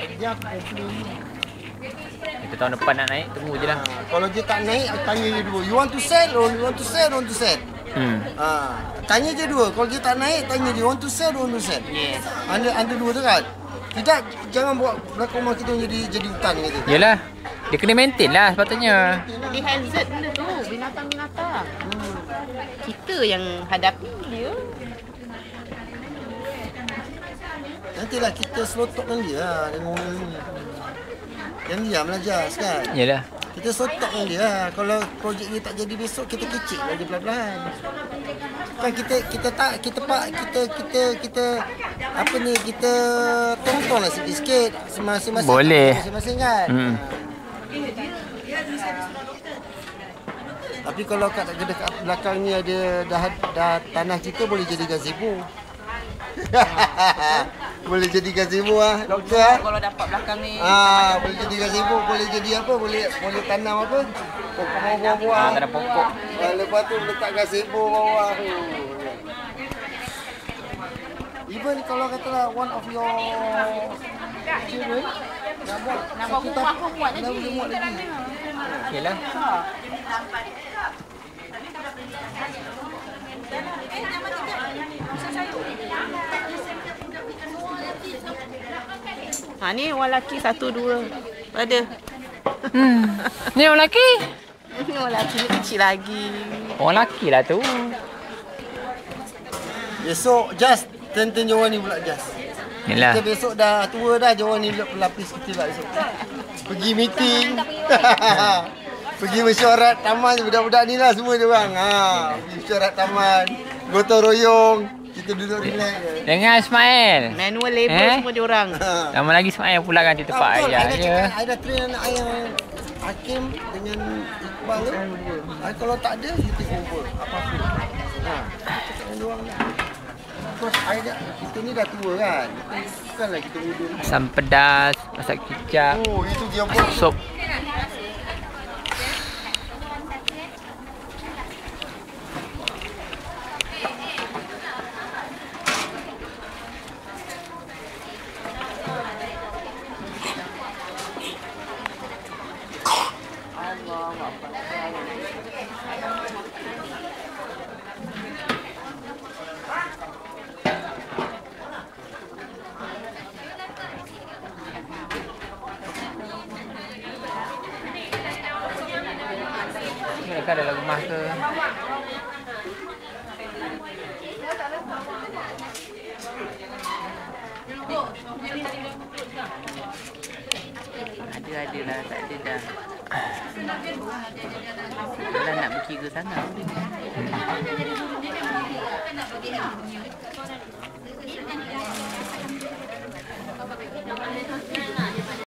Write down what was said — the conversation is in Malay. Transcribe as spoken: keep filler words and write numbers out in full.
Dia aku komplain. Itu tahun depan nak naik, tunggu je lah. Ha, kalau dia tak naik, aku tanya dia dua. You want to sell or you want to sell or want to sell? Hmm. Ha, tanya je dua. Kalau dia tak naik, tanya dia want to sell or want to sell? Yes. Anda anda dua tu kan? Tidak, jangan buat belakang rumah kita jadi jadi hutan gitu. Yalah. Dia kena maintain lah sepatutnya. Dia hazard benda tu, binatang-binatang. Hmm. Kita yang hadapi dia. Nantilah kita selotokkan dia lah dengan orang ni. Yang diamlah Jas kan? Yalah. Kita selotokkan dia lah. Kalau projek dia tak jadi besok, kita kecil lagi pelan-pelan. Kan kita kita tak kita pak kita kita kita apa ni kita tontonlah sikit-sikit masing-masing. Boleh. Masing-masing kan. Hmm. Tapi kalau kat dekat belakang ni ada dah, dah tanah kita boleh jadi gazebo. Boleh jadi gazebo ah, doktor ah. Kalau dapat belakang ni. Ah, boleh jadi gazebo, boleh jadi apa? Boleh boleh tanam apa? Pokok buah-buah. Ah, tak ada pokok. Ah, lepas tu letak gazebo bawah tu. Even kalau katalah one of your children nak buat Nak buat rumah pun buat dah lagi. boleh buat lagi. Yalah. Ha ni orang lelaki satu dua. Ada. Hmm. Ni orang lelaki. Ni orang lelaki ni kecil lagi. Orang lelaki lah tu. Besok just turn-turn Johan ni pula just. Yalah. Kita besok dah tua dah, Johan ni pula pelapis kita pula besok. Pergi meeting. Pergi mesyuarat taman budak-budak ni lah semua dia orang. Ha, pergi mesyuarat taman, gotong royong, kita duduk relax je. Dengan Ismail. Manual labor Eh? semua diorang. Lama lagi Ismail pula kan di tempat Betul, ayah I dah je. cakap, I dah train anak ayah Hakim dengan Iqbal tu. I kalau tak ada, kita kumpul. Apa-apa. Ha, cakap dengan diorang ni. Because I dah, kita ni dah tua kan. Bukanlah kita muda. Asam pedas, masak kicap, Oh, itu dia pun. masak sup. Mereka ada rumah ke? Ada-ada lah, tak ada dah. Dah nak berkira sangat.